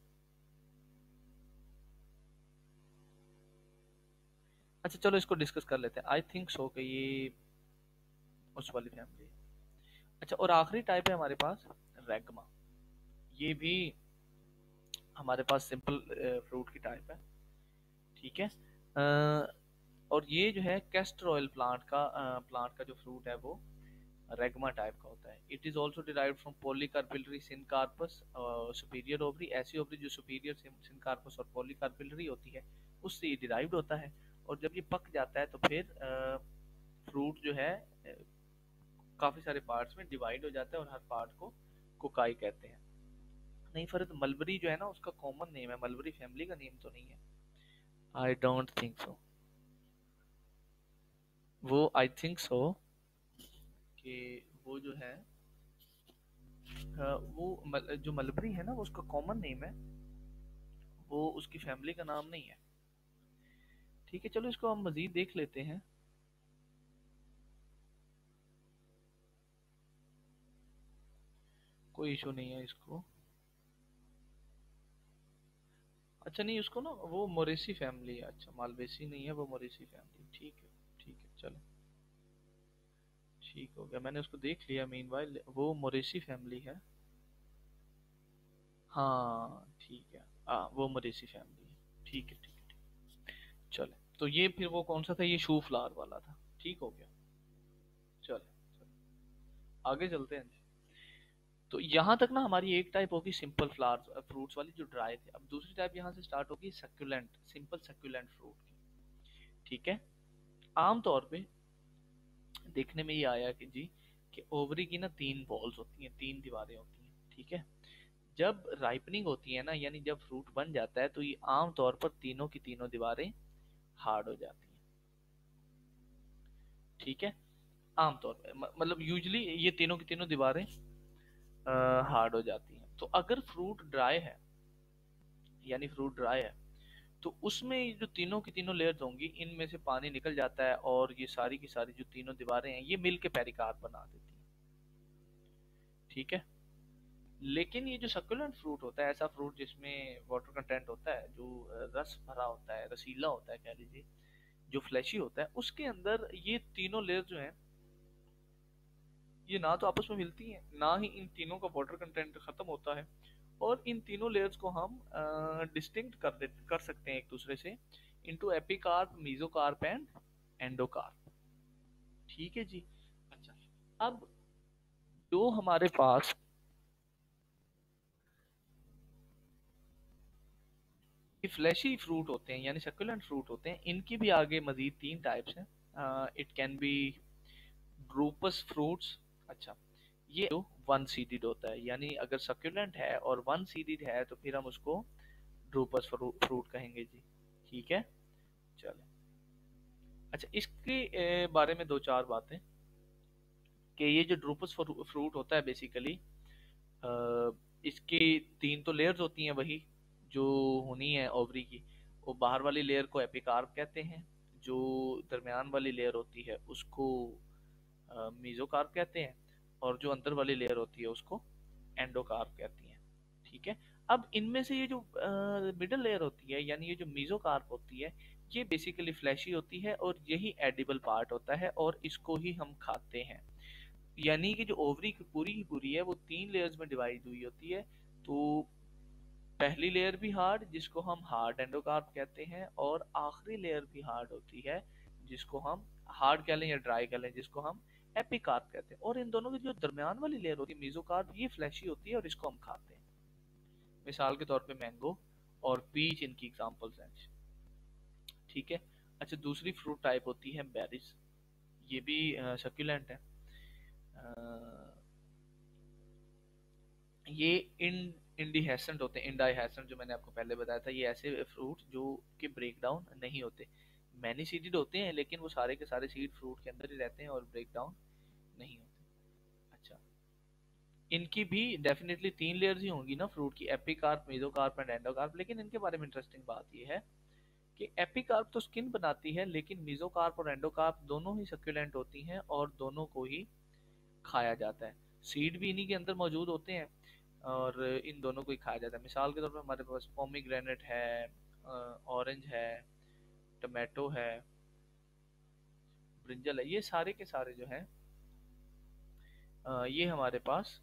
अच्छा चलो इसको डिस्कस कर लेते हैं। आई थिंक सो कि ये उस वाली फैमिली है। अच्छा, और आखिरी टाइप है हमारे पास रेगमा। ये भी हमारे पास सिंपल फ्रूट की टाइप है। ठीक है। और ये जो है कैस्टर ऑयल प्लांट का जो फ्रूट है वो रेगमा टाइप का होता है। It is also derived from polycarpellary syncarpous superior ovary. ऐसी ओवरी जो सुपीरियर सिनकार्पस और पॉलीकार्पिलरी होती है उससे ये डिराइव्ड होता है। और जब ये पक जाता है तो फिर फ्रूट जो है काफी सारे पार्ट्स में डिवाइड हो जाता है और हर पार्ट को कोकाई कहते हैं। नहीं फरत, मलबरी जो है ना उसका कॉमन नेम है, मलबरी फैमिली का नेम तो नहीं है। I don't think so. वो आई थिंक सो कि वो जो है जो मलबरी है ना वो उसका कॉमन नेम है, वो उसकी फैमिली का नाम नहीं है। ठीक है, चलो इसको हम मजीद देख लेते हैं। कोई इशू नहीं है इसको। अच्छा नहीं, उसको ना वो मोरेसी फैमिली है। अच्छा, मालवेसी नहीं है, वो मोरेसी फैमिली। ठीक है, ठीक है, चलो ठीक हो गया, मैंने उसको देख लिया। मीनवाइल वो मोरेसी फैमिली है। हाँ ठीक है। वो मोरेसी फैमिली है। ठीक है, ठीक है, ठीक है। चले, तो ये फिर वो कौन सा था, ये शू फ्लावर वाला था। ठीक हो गया। चले चले, आगे चलते हैं। तो यहाँ तक ना हमारी एक टाइप होगी सिंपल फ्लावर फ्रूट्स वाली जो ड्राई थे। अब दूसरी टाइप यहाँ से स्टार्ट होगी सक्यूलेंट, सिंपल सक्यूलेंट फ्रूट की। ठीक है। आम तौर पे देखने में ये आया कि जी कि ओवरी की ना तीन वॉल्स होती हैं, तीन दीवारें होती हैं। ठीक है। जब राइपनिंग होती है ना, यानी जब फ्रूट बन जाता है, तो ये आम तौर पर तीनों की तीनों दीवारें हार्ड हो जाती हैं। ठीक है। आमतौर पे मतलब यूजली ये तीनों की तीनों दीवारें हार्ड हो जाती हैं। तो अगर फ्रूट ड्राई है, यानी फ्रूट ड्राई है, तो उसमें ये जो तीनों की तीनों लेयर्स होंगी इनमें से पानी निकल जाता है और ये सारी की सारी जो तीनों दीवारें हैं ये मिल के पेरिकार्प बना देती हैं। ठीक है। लेकिन ये जो सक्यूलेंट फ्रूट होता है, ऐसा फ्रूट जिसमें वाटर कंटेंट होता है, जो रस भरा होता है, रसीला होता है कह लीजिए, जो फ्लैशी होता है, उसके अंदर ये तीनों लेयर जो हैं ये ना तो आपस में मिलती हैं, ना ही इन तीनों का वाटर कंटेंट खत्म होता है। और इन तीनों लेयर्स को हम डिस्टिंक्ट कर सकते हैं एक दूसरे से into epicarp, mesocarp and endocarp. ठीक है जी। अच्छा, अब जो हमारे पास ये फ्लैशी फ्रूट होते हैं यानी सक्यूलेंट फ्रूट होते हैं, इनकी भी आगे मजीद तीन टाइप्स हैं। It can be drupes fruits. अच्छा, ये जो वन सीडेड होता है, यानी अगर सक्यूलेंट है और वन सीडेड है तो फिर हम उसको ड्रूपस फ्रूट कहेंगे जी। ठीक है। चले, अच्छा इसके बारे में दो चार बातें कि ये जो ड्रूपस फ्रूट होता है बेसिकली इसकी तीन तो लेयर्स होती हैं वही जो होनी है ओवरी की। वो बाहर वाली लेयर को एपिकार्प कहते हैं, जो दरमियान वाली लेयर होती है उसको मीजोकार्प कहते हैं, और जो अंदर वाली लेयर होती है उसको एंडोकार्प कहती हैं। ठीक है। अब इनमें से ये जो मिडल लेयर होती है यानी ये जो मीजोकार्प होती है, ये बेसिकली फ्लैशी होती है और यही एडिबल पार्ट होता है और इसको ही हम खाते हैं। यानी कि जो ओवरी की पूरी है वो तीन लेयर्स में डिवाइड हुई होती है। तो पहली लेयर भी हार्ड जिसको हम हार्ड एंडोकार्प कहते हैं, और आखिरी लेयर भी हार्ड होती है जिसको हम हार्ड कह लें या ड्राई कह लें, जिसको हम एपिकार्प कहते हैं। और इन दोनों की जो दरमियान वाली लेयर होती है मेसोकार्प, ये फ्लैशी होती है और इसको हम खाते हैं। मिसाल के तौर पे मैंगो और पीच इनकी एग्जांपल्स हैं। ठीक है। अच्छा, दूसरी फ्रूट टाइप होती है बेरीज। ये भी सक्यूलेंट है। ये इंडिहेसेंट होते हैं। इंडाइहेसेंट जो मैंने आपको पहले बताया था, ये ऐसे फ्रूट जो कि ब्रेक डाउन नहीं होते। मैनी सीडेड होते हैं लेकिन वो सारे के सारे सीड फ्रूट के अंदर ही रहते हैं और ब्रेक डाउन नहीं होते। अच्छा, इनकी भी डेफिनेटली तीन लेयर्स ही होंगी ना फ्रूट की, एपिकार्प, मेसोकार्प एंड एंडोकार्प। लेकिन इनके बारे में इंटरेस्टिंग बात ये है कि एपिकार्प तो स्किन बनाती है, लेकिन मेसोकार्प और एंडोकार्प दोनों ही सक्यूलेंट होती हैं और दोनों को ही खाया जाता है। सीड भी इन्हीं के अंदर मौजूद होते हैं और इन दोनों को ही खाया जाता है। मिसाल के तौर पर हमारे पास पोमीग्रेनेट है, ऑरेंज है, टमाटो है, ब्रिंजल है। ये सारे के सारे जो हैं ये हमारे पास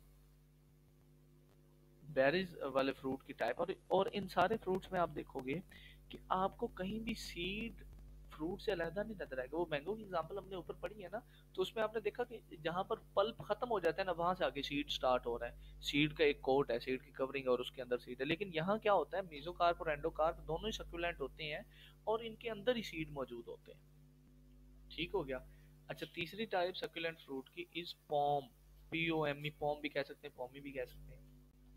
बेरीज वाले फ्रूट की टाइप। और इन सारे फ्रूट्स में आप देखोगे कि आपको कहीं भी सीड फ्रूट से अलहदा नहीं नजर आएगा। वो मैंगो की एग्जांपल हमने ऊपर पढ़ी है ना, तो उसमें आपने देखा कि जहां पर पल्प खत्म हो जाता है ना, वहां से आगे सीड स्टार्ट हो रहा है। सीड का एक कोट है, सीड की कवरिंग है और उसके अंदर सीड है। लेकिन यहाँ क्या होता है, मेसोकार्प और एंडोकार्प दोनों ही सक्यूलेंट होते हैं और इनके अंदर ही सीड मौजूद होते हैं। ठीक हो गया। अच्छा, तीसरी टाइप सक्यूलेंट फ्रूट की इज पॉम। POME, पॉम भी कह सकते हैं, पॉमी भी कह सकते हैं।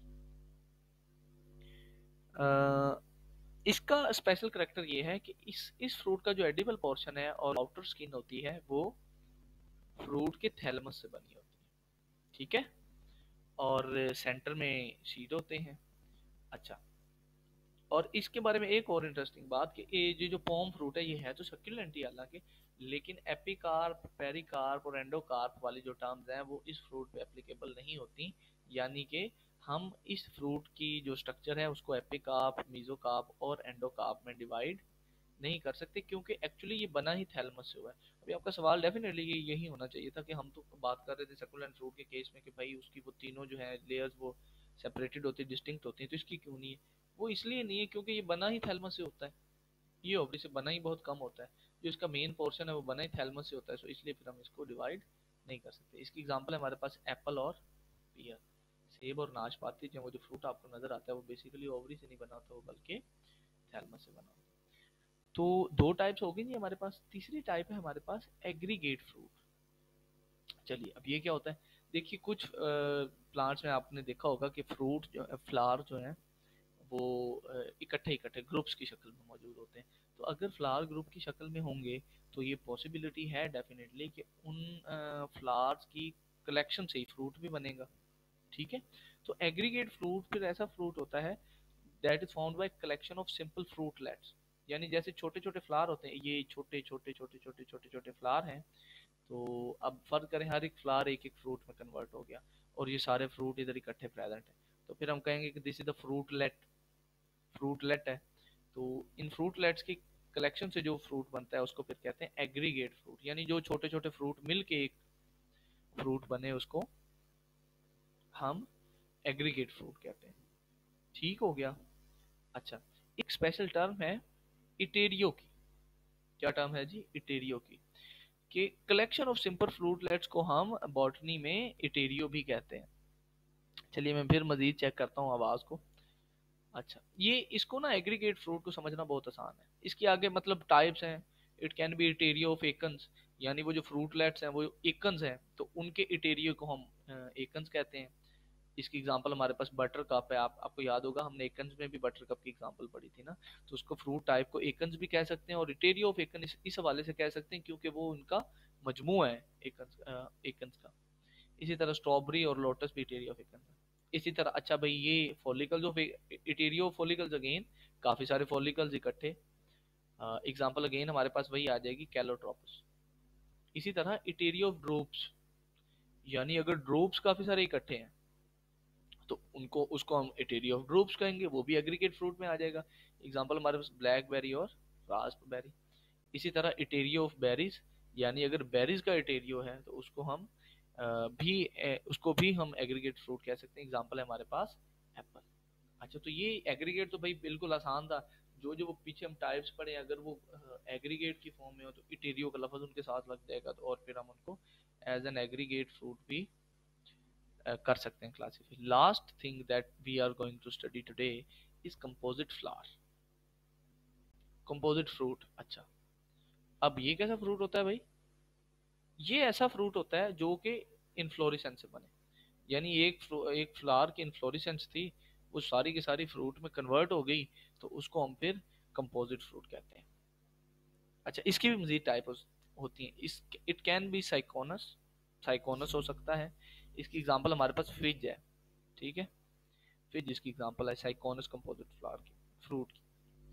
इसका स्पेशल करेक्टर ये है कि इस फ्रूट का जो एडिबल पोर्शन है और आउटर स्किन होती है वो फ्रूट के थैलमस से बनी होती है। ठीक है। और सेंटर में सीड होते हैं। अच्छा, और इसके बारे में एक और इंटरेस्टिंग बात कि ये जो पॉम फ्रूट है ये है तो सक्यूलेंट ही हालांकि, लेकिन एपिकार्प, पेरिकार्प और एंडोकार्प वाली जो टर्म्स हैं वो इस फ्रूट पे एप्लीकेबल नहीं होती। यानी कि हम इस फ्रूट की जो स्ट्रक्चर है उसको एपिकार्प, मेसोकार्प और एंडोकार्प में डिवाइड नहीं कर सकते, क्योंकि एक्चुअली ये बना ही थैलमस से हुआ है। अभी आपका सवाल डेफिनेटली ये यही होना चाहिए था कि हम तो बात कर रहे थे सक्यूलेंट फ्रूट के केस में कि भाई उसकी वो तीनों जो है लेयर्स वो सेपरेटेड होती है, डिस्टिंक्ट होती है, तो इसकी क्यों नहीं है? वो इसलिए नहीं है क्योंकि ये बना ही थैलमस से होता है। ये ओवरी से बना ही बहुत कम होता है। जो इसका मेन पोर्शन है वो बना ही थैलमस से होता है, तो इसलिए फिर हम इसको डिवाइड नहीं कर सकते। इसकी एग्जांपल है हमारे पास एप्पल और पियर। सेब और नाशपाती जो वो जो फ्रूट आपको नजर आता है वो बेसिकली ओवरी से नहीं बना होता, वो बल्कि थैलमस से बना होता है। तो दो टाइप्स हो गई नहीं हमारे पास। तीसरी टाइप है हमारे पास एग्रीगेट फ्रूट। चलिए, अब ये क्या होता है? देखिए, कुछ प्लांट्स में आपने देखा होगा कि फ्रूट जो फ्लावर जो है वो इकट्ठे इकट्ठे ग्रुप्स की शक्ल में मौजूद होते हैं। तो अगर फ्लावर ग्रुप की शक्ल में होंगे तो ये पॉसिबिलिटी है डेफिनेटली कि उन फ्लावर्स की कलेक्शन से ही फ्रूट भी बनेगा। ठीक है। तो एग्रीगेट फ्रूट फिर ऐसा फ्रूट होता है that is found by collection of simple fruitlets. यानी जैसे छोटे छोटे फ्लावर होते हैं, ये छोटे छोटे छोटे छोटे छोटे छोटे फ्लावर हैं। तो अब फर्क करें, हर एक फ्लावर एक एक फ्रूट में कन्वर्ट हो गया और ये सारे फ्रूट इधर इकट्ठे प्रेजेंट है, तो फिर हम कहेंगे कि this is the fruitlet. Fruitlet है। तो इन फ्रूटलेट्स की कलेक्शन से जो फ्रूट बनता है उसको फिर कहते हैं एग्रीगेट फ्रूट। यानी जो छोटे छोटे फ्रूट मिल के एक फ्रूट बने उसको हम एग्रीगेट फ्रूट कहते हैं। ठीक हो गया। अच्छा, एक स्पेशल टर्म है इटेरियो की। क्या टर्म है जी? इटेरियो की। कि कलेक्शन ऑफ सिंपल फ्रूटलेट्स को हम बॉटनी में इटेरियो भी कहते हैं। चलिए मैं फिर मजीद चेक करता हूँ आवाज को। अच्छा, ये इसको ना एग्रीगेट फ्रूट को समझना बहुत आसान है। इसके आगे मतलब टाइप्स हैं। It can be etaerio of achenes, यानी वो जो फ्रूटलेट्स हैं वो एकन्स हैं तो उनके इटेरियो को हम एकन्स कहते हैं। इसकी एग्जांपल हमारे पास बटर कप है। आपको याद होगा हमने एकन्स में भी बटर कप की एग्जांपल पढ़ी थी ना। तो उसको फ्रूट टाइप को एकन्स भी कह सकते हैं और इटेरियो ऑफ एकन इस हवाले से कह सकते हैं क्योंकि वो उनका मजमू है एकन्स का। इसी तरह स्ट्रॉबेरी और लोटस भी इटेरियो ऑफ एकन्स है। इसी तरह अच्छा भाई, ये follicles of etaerio follicles again, काफी सारे फॉलिकल्स इकट्ठे। एग्जांपल अगेन हमारे पास वही आ जाएगी, कैलोट्रोपस। इसी तरह इटेरियो ऑफ ड्रूप्स, यानी अगर ड्रूप्स काफी सारे इकट्ठे हैं तो उनको उसको हम इटेरियो ऑफ ड्रूप्स कहेंगे, वो भी एग्रीगेट फ्रूट में आ जाएगा। एग्जांपल हमारे पास ब्लैकबेरी और रास्पबेरी। इसी तरह इटेरियो ऑफ बेरीज, यानी अगर बेरीज का इटेरियो है तो उसको हम उसको भी हम एग्रीगेट फ्रूट कह सकते हैं। एग्जांपल है हमारे पास एप्पल। अच्छा, तो ये एग्रीगेट तो भाई बिल्कुल आसान था। जो जो वो पीछे हम टाइप्स पढ़े, अगर वो एग्रीगेट की फॉर्म में हो तो इटेरियो का लफ्ज उनके साथ लग जाएगा, तो और फिर हम उनको एज एन एग्रीगेट फ्रूट भी कर सकते हैं classify. Last thing that we are going to study today is composite flower, composite fruit. अच्छा, अब ये कैसा फ्रूट होता है भाई? ये ऐसा फ्रूट होता है जो कि इन्फ्लोरेसेंस से बने, यानी एक फ्लावर की इन्फ्लोरेसेंस थी, वो सारी की सारी फ्रूट में कन्वर्ट हो गई, तो उसको हम फिर कंपोजिट फ्रूट कहते हैं। अच्छा, इसकी भी मजीद टाइप होती हैं। इस it can be syconus, syconus हो सकता है। इसकी एग्जांपल हमारे पास फिज है, ठीक है, फिज इसकी एग्जांपल है साइकोनस कंपोजिट फ्लावर की, फ्रूट की।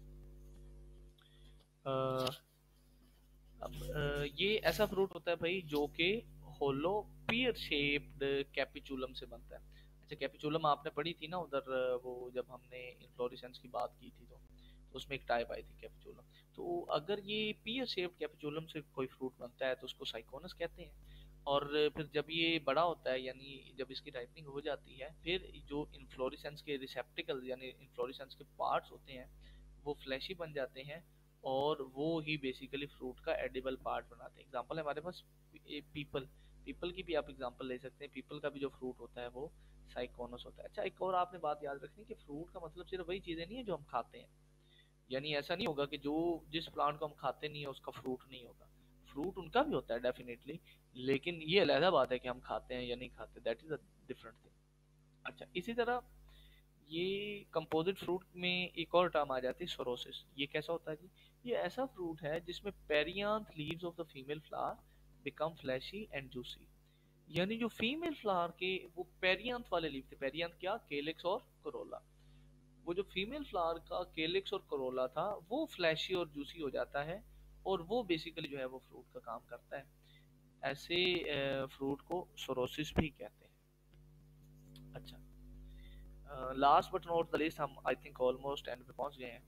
ये ऐसा फ्रूट होता है भाई जो कि होलो पियर शेप्ड कैपिचुलम से बनता है। अच्छा, कैपिचुलम आपने पढ़ी थी ना उधर, वो जब हमने इन्फ्लोरेसेंस की बात की थी, तो उसमें एक टाइप आई थी कैपिचुलम। तो अगर ये पियर शेप्ड कैपिचुलम से कोई फ्रूट बनता है तो उसको साइकोनस कहते हैं। और फिर जब ये बड़ा होता है, यानी जब इसकी राइपनिंग हो जाती है, फिर जो इन्फ्लोरेसेंस के रिसेप्टिकल यानी इन्फ्लोरेसेंस के पार्ट्स होते हैं वो फ्लैशी बन जाते हैं, और वो ही बेसिकली फ्रूट का एडिबल पार्ट बनाते हैं। एग्जांपल है हमारे पास पीपल, पीपल की भी आप एग्जांपल ले सकते हैं। पीपल का भी जो फ्रूट होता है वो साइकोनस होता है। अच्छा, एक और आपने बात याद रखनी कि फ्रूट का मतलब सिर्फ वही चीजें नहीं है जो हम खाते हैं, यानी ऐसा नहीं होगा कि जो जिस प्लांट को हम खाते नहीं है उसका फ्रूट नहीं होगा। फ्रूट उनका भी होता है डेफिनेटली, लेकिन ये अलहदा बात है कि हम खाते हैं या नहीं खाते, that is a different thing. अच्छा, इसी तरह ये कंपोजिट फ्रूट में एक और टर्म आ जाती है सोरोसिस। ये कैसा होता है जी? ये ऐसा फ्रूट है जिसमें perianth leaves of the female flower become fleshy and juicy. यानी जो फीमेल फ्लावर के वो पेरियांथ वाले लीव थे, पेरियांथ क्या, केलिक्स और कोरोला, वो जो फीमेल फ्लावर का केलिक्स और कोरोला था वो फ्लैशी और जूसी हो जाता है, और वो बेसिकली जो है वो फ्रूट का काम करता है। ऐसे फ्रूट को सोरोसिस भी कहते हैं। अच्छा, last but not the least, हम आई थिंक ऑलमोस्ट एंड पे पहुंच गए हैं।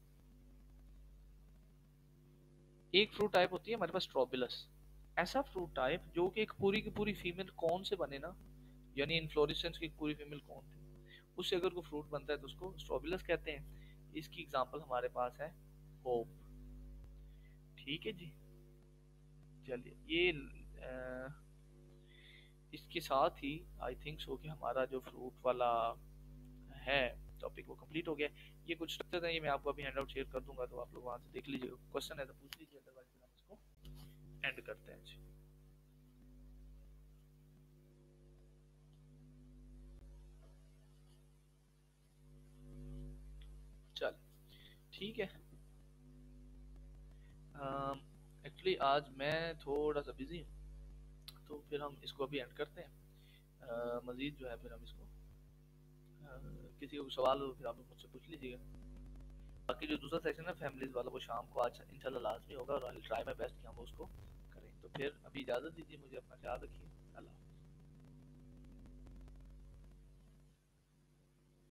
एक फ्रूट टाइप होती है हमारे पास स्ट्रोबिलस, ऐसा फ्रूट टाइप जो कि एक पूरी की पूरी फीमेल कौन से बने ना, यानी इन्फ्लोरेसेंस की पूरी फीमेल कौन थी, उससे अगर कोई फ्रूट बनता है तो उसको स्ट्रोबिलस कहते हैं। इसकी एग्जांपल हमारे पास है होप। ठीक है जी, चलिए ये इसके साथ ही आई थिंक सो कि हमारा जो फ्रूट वाला है टॉपिक वो कंप्लीट हो गया। ये कुछ स्ट्रक्चर है, ये मैं आपको अभी हैंड आउट शेयर कर दूंगा, तो आप लोग वहां से देख लीजिएगा, क्वेश्चन है तो पूछ लीजिए, अदरवाइज हम इसको एंड करते हैं जी। चल ठीक है। एक्चुअली आज मैं थोड़ा सा बिजी हूँ, तो फिर हम इसको अभी एंड करते हैं। मजीद जो है फिर हम इसको किसी को सवाल हो फिर आप लोग मुझसे पूछ लीजिएगा। बाकी जो दूसरा सेशन है फैमिलीज वाला वो शाम को आज इंशाल्लाह लाजमी होगा, और आई ट्राई माय बेस्ट कि हम उसको करें। तो फिर अभी इजाज़त दीजिए मुझे, अपना ख्याल रखिए, अल्लाह।